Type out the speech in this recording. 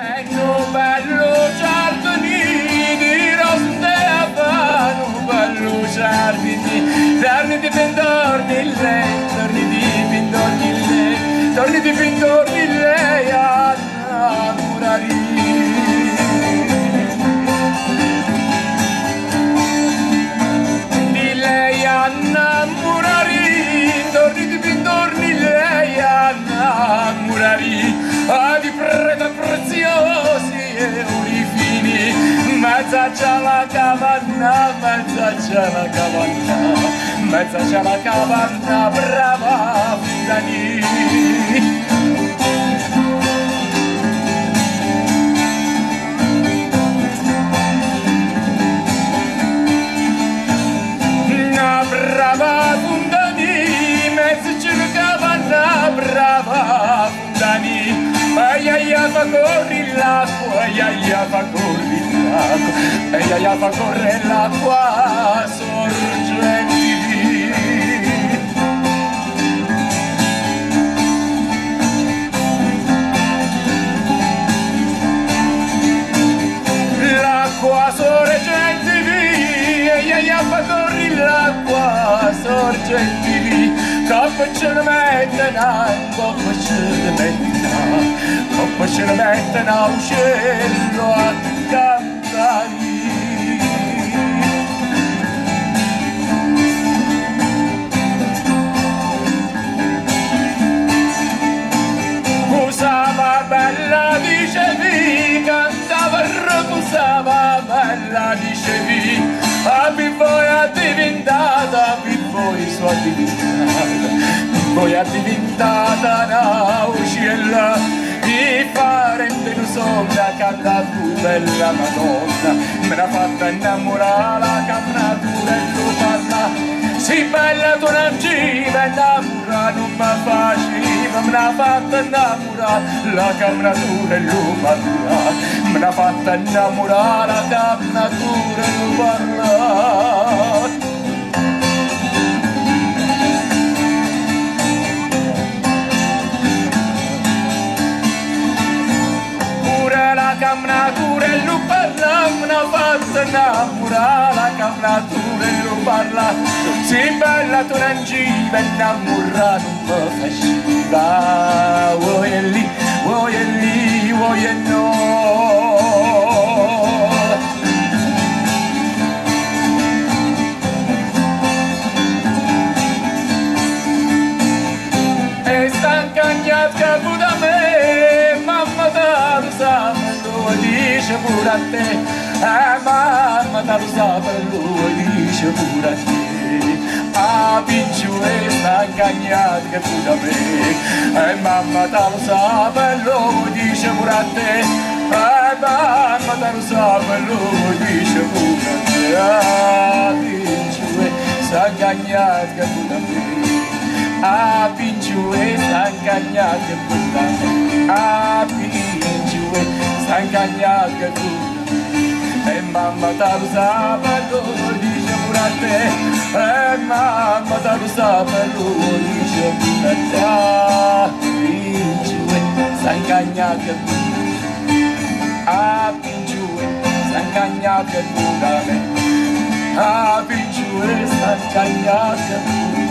E no bello giardini di rose a vano, bello giardini, torni di pindorni lei, torni di pindorni lei, torni di pindorni lei a innamorare. Di lei a innamorare, torni di pindorni lei a innamorare. Di prete preziosi e olivini, mezza c'è la cavanna, mezza c'è la cavanna, mezza c'è la cavanna, brava Dani. Una brava Fundani, mezza c'è la cavanna, brava Fundani. Ai fa corri l'acqua, ai fa corri l'acqua, ai fa correre l'acqua sorgenti. L'acqua sorgenti, ai fa corri l'acqua sorgenti. Coppa ce ne mettono, coppa ce ne mettono, coppa ce ne mettono uccello a cantare. Usava bella dicevi, cantava e racusava bella dicevi, a voi è diventata, voi sono diventata, voi è diventata una uccella, i parenti non sono canta tu bella Madonna, me l'ha fatta innamorare la camminatura e lo parla. Sì bella tu non ci vai innamorare, non mi faceva, me l'ha fatta innamorare la camminatura e lo parla, me l'ha fatta innamorare la camminatura e lo parla. La camminatura e lo parla, me l'ha fatta innamorare la camminatura e lo parla. Sì bella tu non ci vai innamorare, non mi faceva, vuoi e lì, vuoi e lì, vuoi e no. E stanca gnasca da me, mamma da lo sa, lo dice pure a te, mamma da lo sa, lo dice pure a te. A picciu e stanca gnasca da me, mamma da lo sa, lo dice pure a te, mamma da lo sa, lo dice pure a te. A picciu e stanca gnasca da me, a picciu e stanca gnasca da me, a picciu e stanca gnasca da me. E mamma ta lo sa, lo dice pure a te, e mamma ta lo sa, lo dice pure a te. A picciu e stanca gnasca da me, a picciu e stanca gnasca da me, a picciu e stanca gnasca da me.